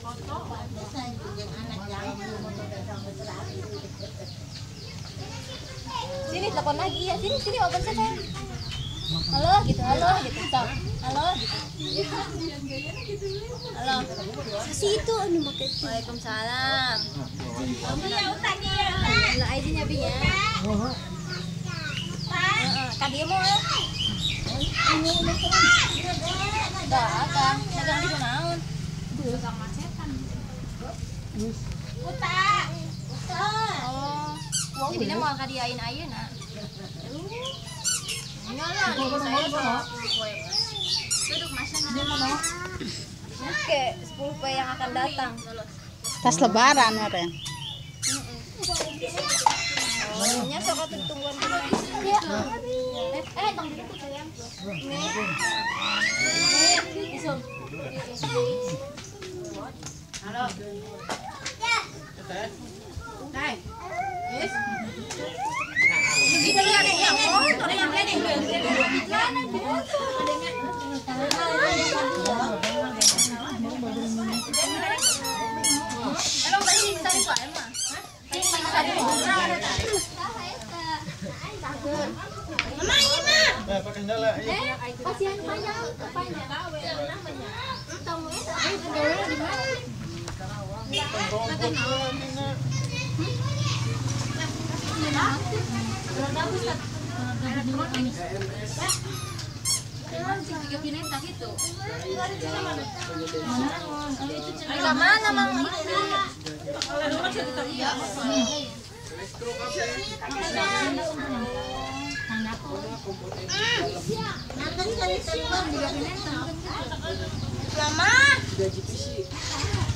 Sini telepon lagi ya. Sini open chat sayang. Halo gitu, stop. Halo gitu. Halo. Si itu anu pakai. Waalaikumsalam. Lah ID-nya Bi ya. Kan dia mau. Dah, Kang. Dagang di naon? Dagang macetan. Uta. Oh. Jadi dia mau kadiain ayeuna. Nyala nih saya duduk masyarakat. Oke, 10 P yang akan datang. Tas lebaran keren. Nya sok atuh tungguan dulu. Ya. Tong duduk sayang. Nih. Isum. Halo. Ya. Hai. Yes. Kita lihat yang motor yang ini. Halo, Mbak ini tadi Pak emang. Mama ini mah. Pakai kendala. Kasihan panjang. Tamu itu kendala di mana? Mana mang lama